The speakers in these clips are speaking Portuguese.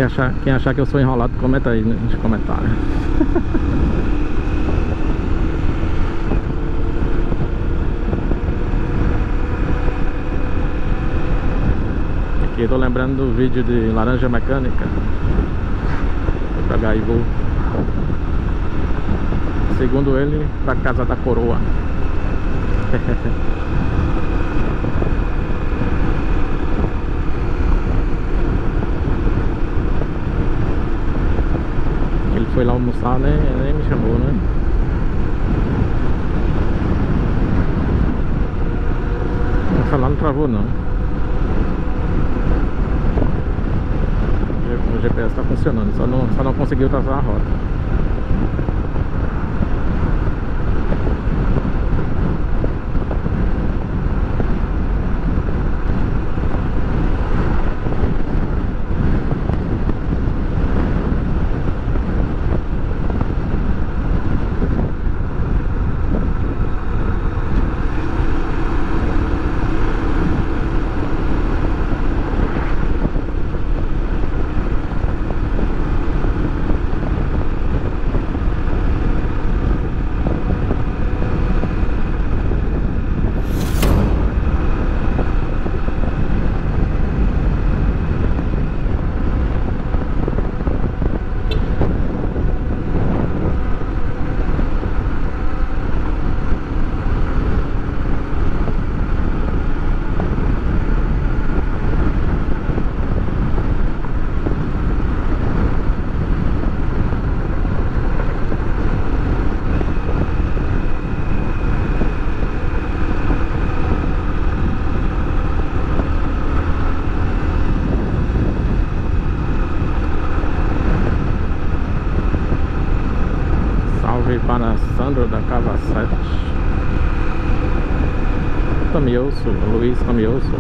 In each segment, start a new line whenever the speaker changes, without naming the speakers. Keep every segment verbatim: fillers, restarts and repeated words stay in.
Quem achar, quem achar que eu sou enrolado, comenta aí nos comentários. Aqui eu tô lembrando do vídeo de Laranja Mecânica. Vou pegar e vou. Segundo ele, pra casa da coroa. Ele foi lá almoçar, né? Nem me chamou, né? O celular não travou, não. O G P S tá funcionando, só não, só não conseguiu traçar a rota. Para Sandro da Cava sete, Tamioso, Luiz Tamioso.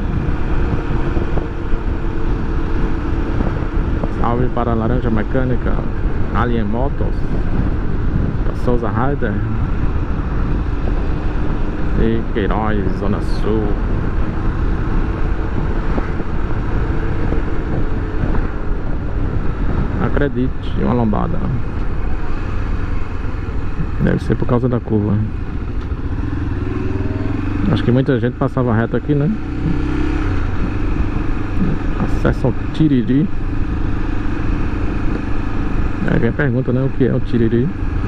Salve para Laranja Mecânica, Alien Motos, Souza Rider e Queiroz, Zona Sul. Acredite, uma lombada. Deve ser por causa da curva. Acho que muita gente passava reto aqui, né? Acesso ao Tiriri. Aí vem a pergunta, né? O que é o Tiriri?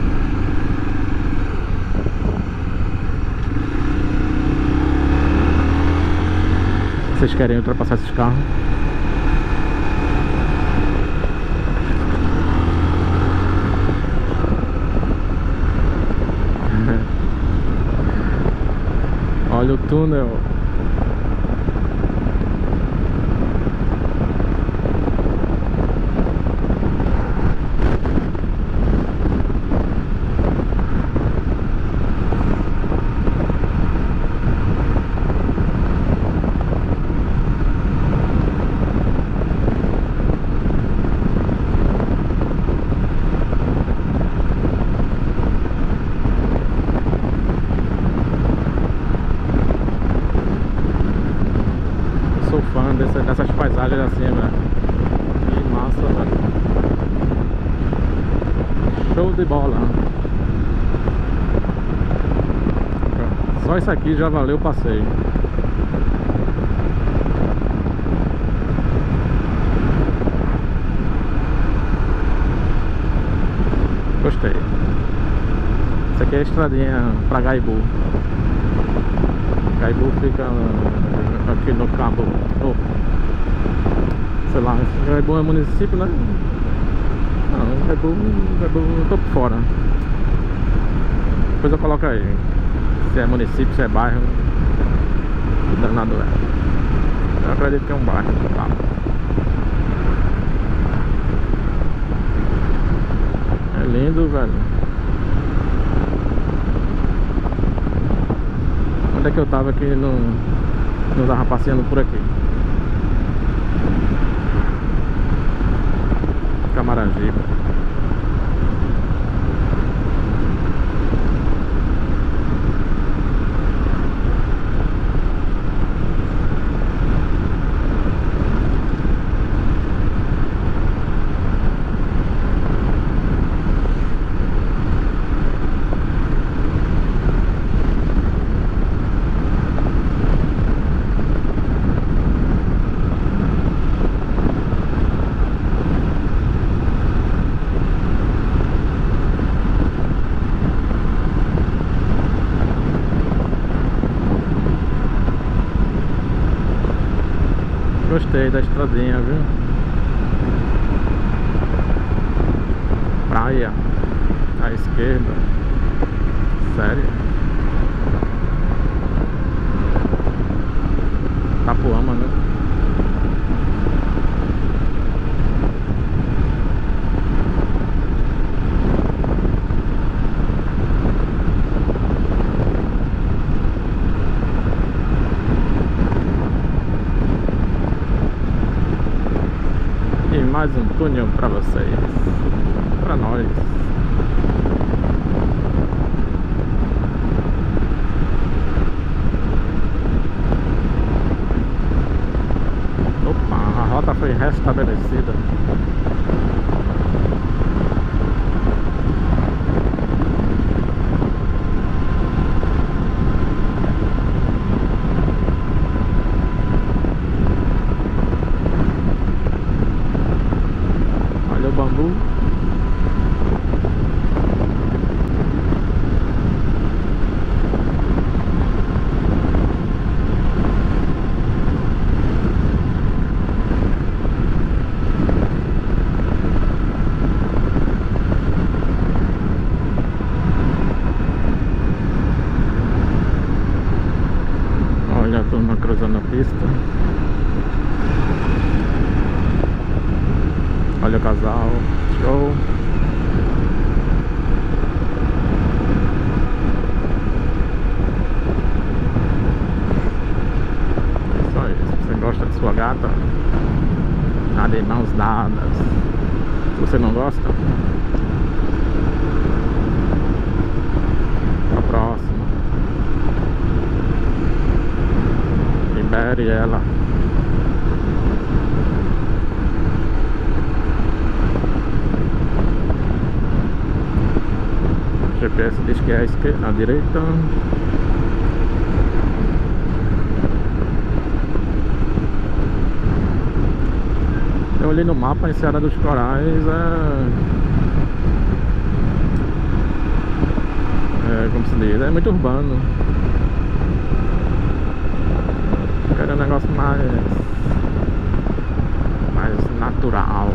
Vocês querem ultrapassar esses carros? Olha o túnel. Dessas paisagens assim, velho. Que massa, velho. Show de bola. Só isso aqui já valeu o passeio. Gostei. Isso aqui é a estradinha pra Gaibu. Gaibu fica aqui no Cabo, oh, sei lá, Gaibu é município, né? Não, Gaibu, Gaibu eu tô por fora. Depois eu coloco aí se é município, se é bairro. Que danado é. Eu acredito que é um bairro, tá? É lindo, velho. Onde é que eu tava que não, não tava passeando por aqui? Camaragibe. Gostei da estradinha, viu? Praia à esquerda. Sério? Tapuama, né? E mais um túnel pra vocês, pra nós. Opa, a rota foi restabelecida. Olha o bambu. Olha a turma cruzando a pista. Olha o casal. Show. Isso aí. Se você gosta de sua gata, nada de mãos dadas. Se você não gosta, a próxima. Libere ela. O G P S diz que é à esquerda, à direita. Eu olhei no mapa, em Serra dos Corais é... é... como se diz, é muito urbano. Eu quero um negócio mais... mais natural.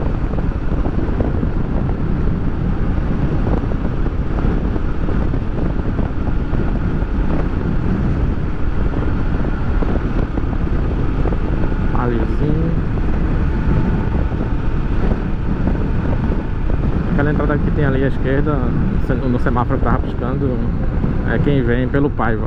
Paliozinho. Aquela entrada que tem ali à esquerda, no semáforo que tava piscando, é quem vem pelo Paiva.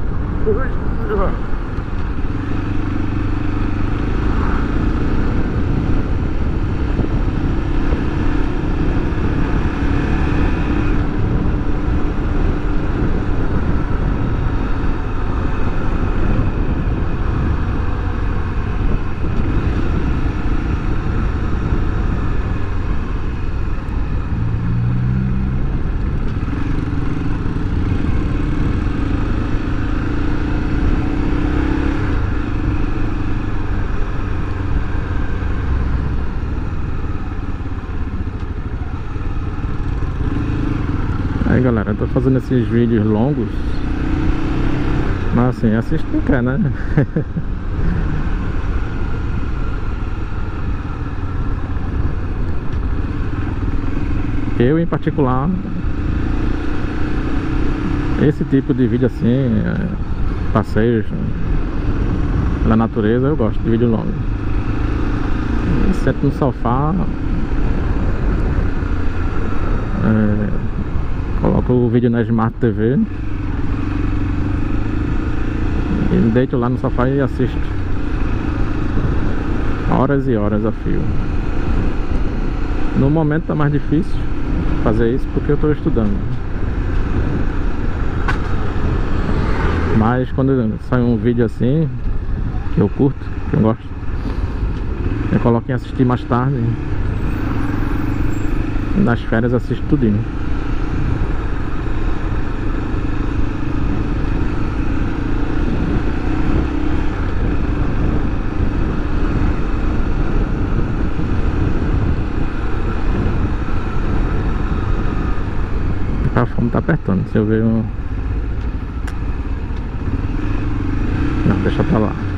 Aí galera, eu tô fazendo esses vídeos longos, mas assim, assiste quem quer, né? Eu em particular, esse tipo de vídeo assim, é, passeios na natureza, eu gosto de vídeo longo. Eu sento no sofá, é, coloco o vídeo na Smart T V e me deito lá no sofá e assisto horas e horas a fio. No momento tá mais difícil fazer isso porque eu tô estudando, mas quando sai um vídeo assim que eu curto, que eu gosto, eu coloco em assistir mais tarde. Nas férias assisto tudinho. A fome tá apertando. Se eu ver um... Não, deixa pra lá.